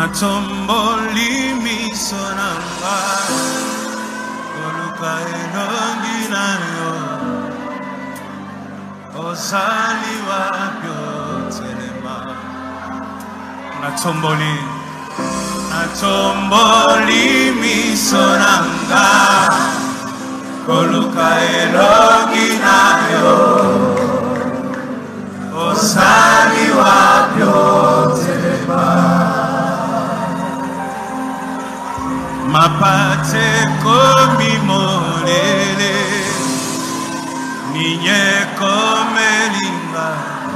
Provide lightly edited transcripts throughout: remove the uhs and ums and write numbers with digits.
Natomboli misonanga Oluka elongi nayo Ozali wapyo telema Natomboli misonanga Oluka elongi nayo Ozali wapyo telema Mapate komi molele Ninye komelinga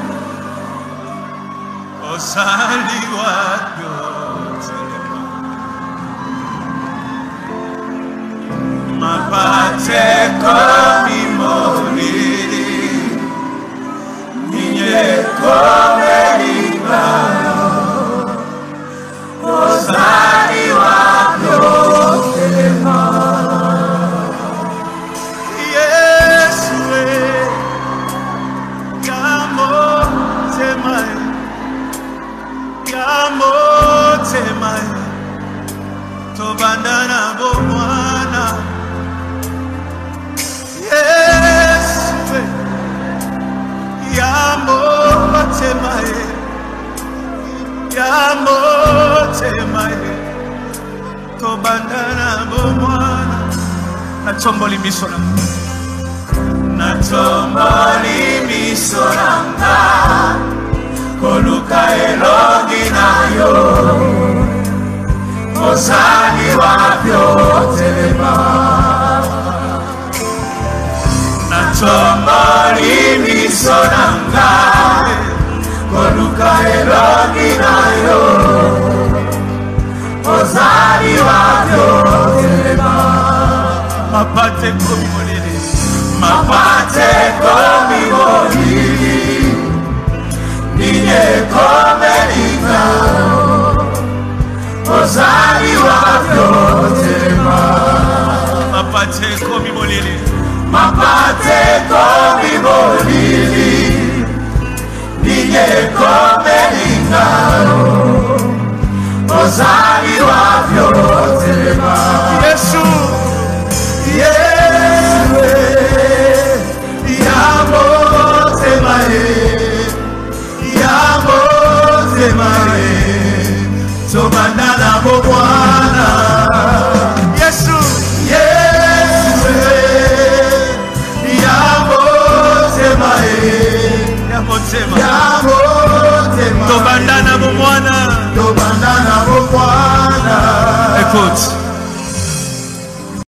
Osali wapyo telema Mapate komi molele Ninye komelinga Osali wapyo telema Yesue Yamo temae Tobandana bomwana Yesue Yamo temae Tobandana bomwana Natomboli misonanga Koluka elongi nayo Ozali wapyo telema Natomboli misonanga Koluka elongi nayo Ozali wapyo telema Mapate komi molele Ninye komelinga Ozali wapyo telema Mapate komi molele Ninye komelinga Ozali